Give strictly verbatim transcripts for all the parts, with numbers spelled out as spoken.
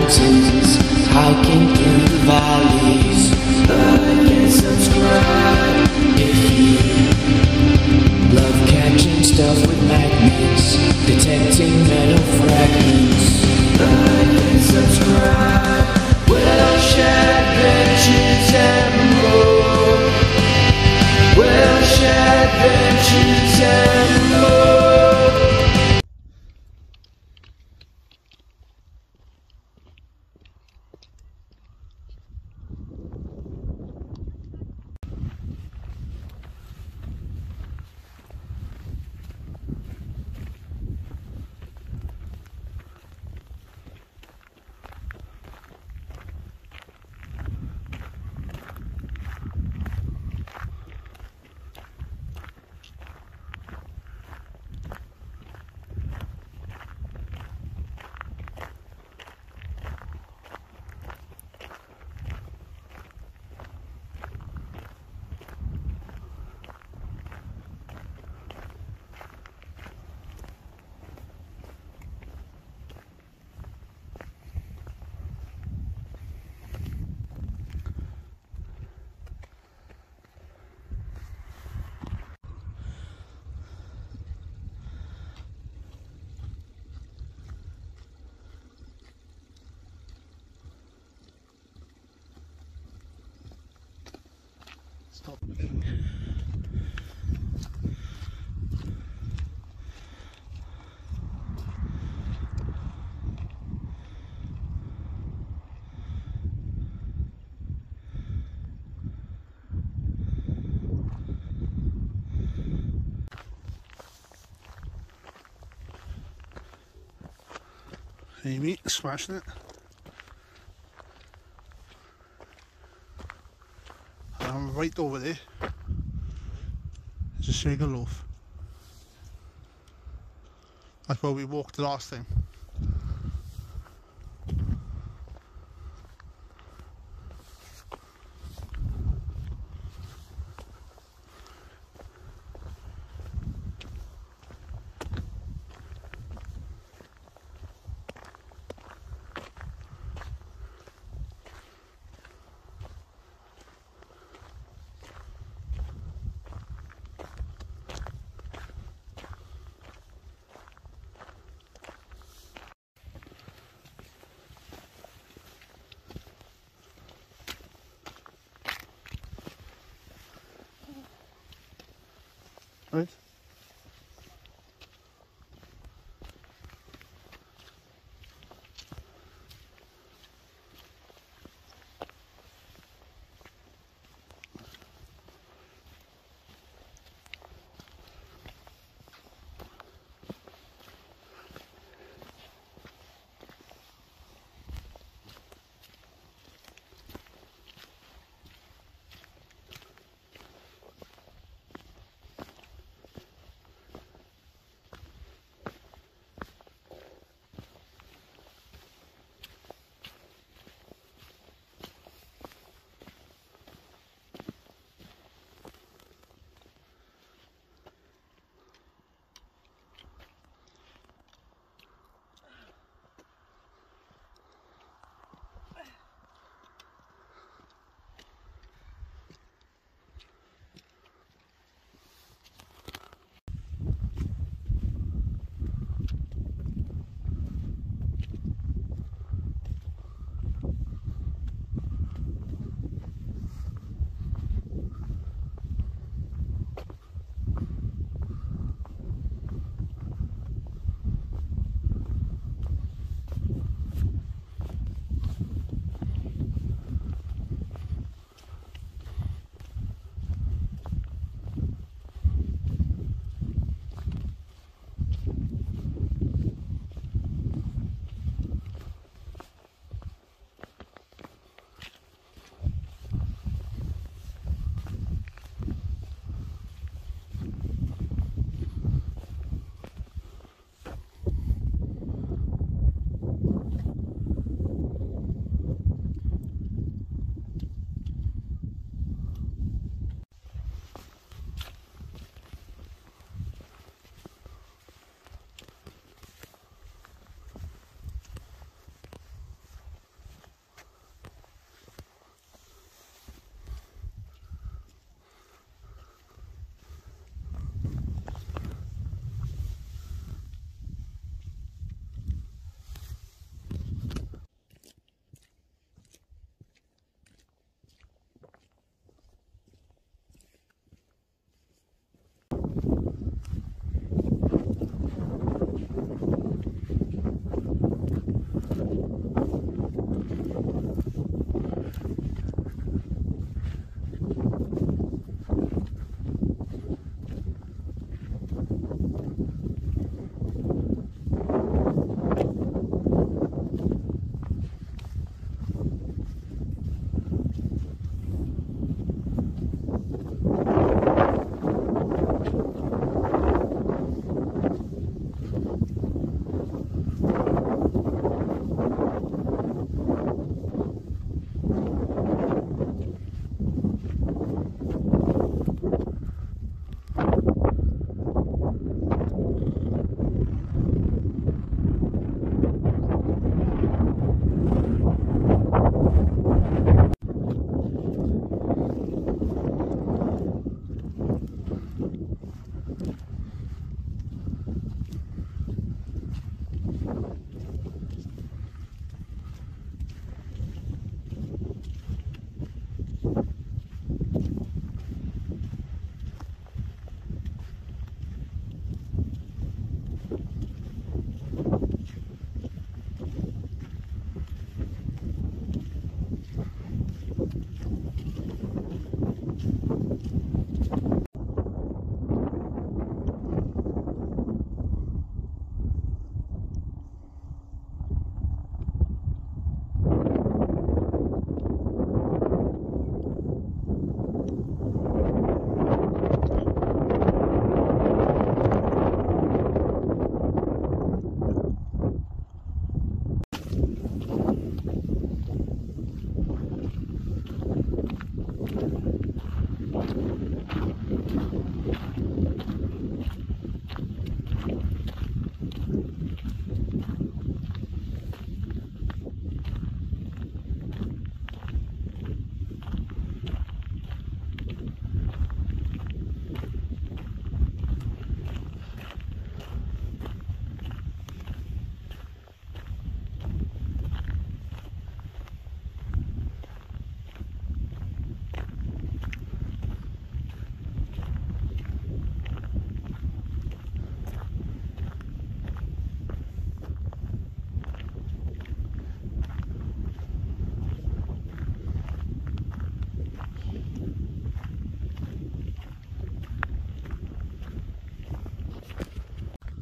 mountains, hiking through the valleys. Like and subscribe if you love catching stuff with magnets, detecting metal fragments. Like and subscribe, Welsh adventures and more. Welsh adventures and more. Stop. Amy, smashing it. And right over there is a Sugar Loaf. That's where we walked the last time. Right.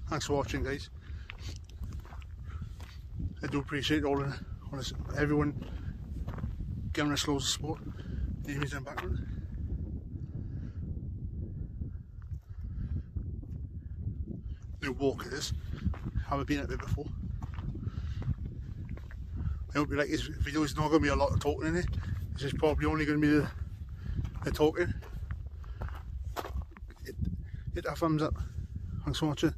thanks for watching, guys. I do appreciate all the, all this, everyone giving us loads of support. Amy's in the background. New walk it is. Haven't been up there before. I hope you like this video. It's not going to be a lot of talking in it. This is probably only going to be the, the talking. Hit, hit that thumbs up. Thanks for watching.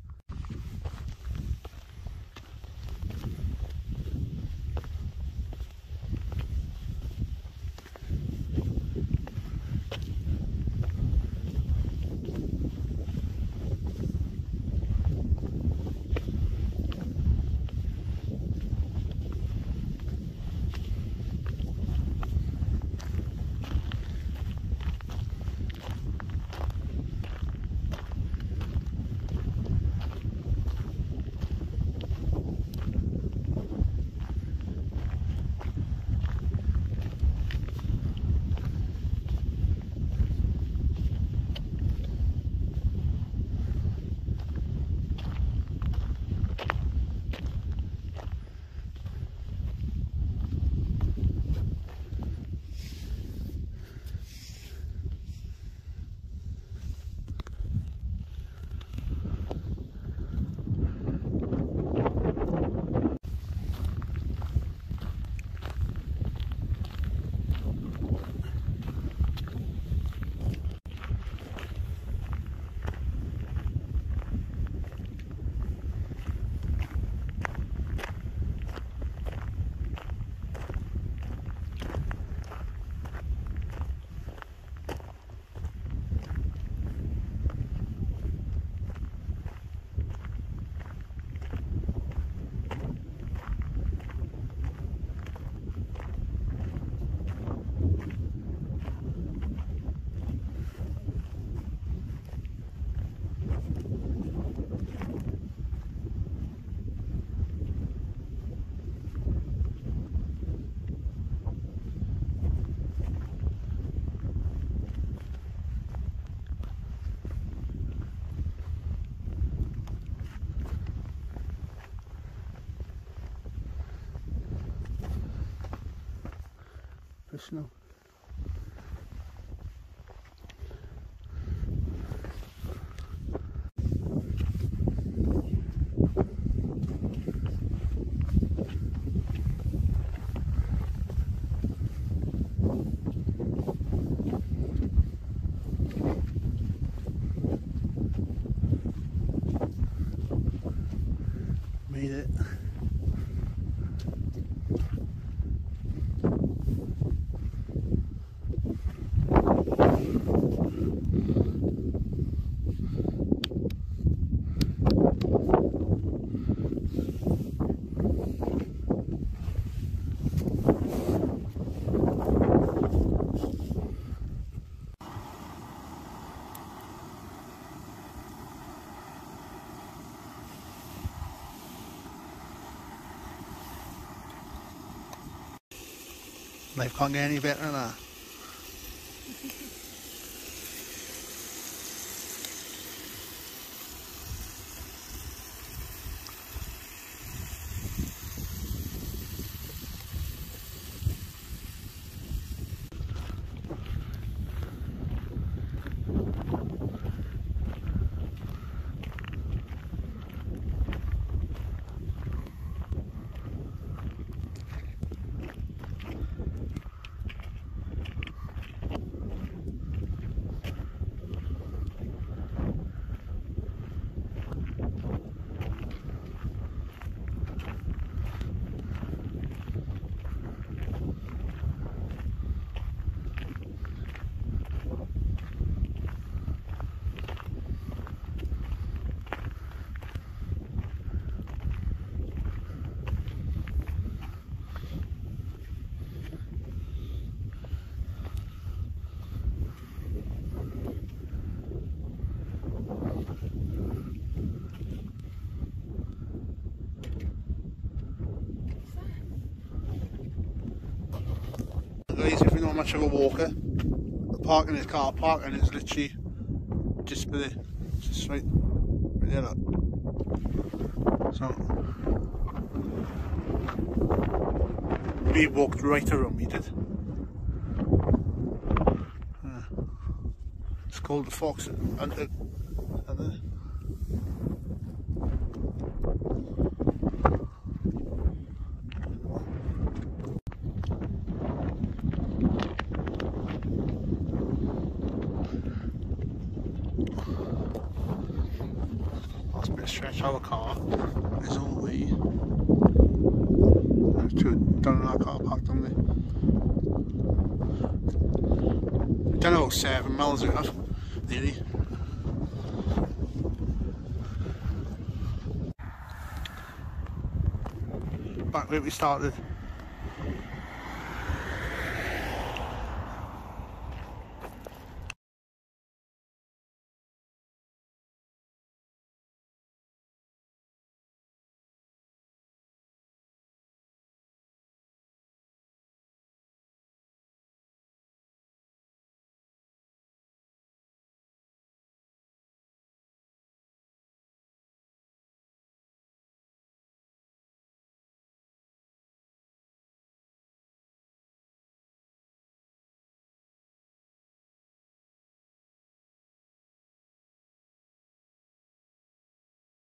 Snow. Made it. Life can't get any better than that. Guys, if you're not much of a walker, the parking is car parking is literally just for the just right, right there. Look. So we walked right around, we did. Uh, it's called the Fox and, and, and uh, last bit of stretch our car is on the way. There's two down in our car park, don't they? Don't know, seven miles out, nearly. Back where we started.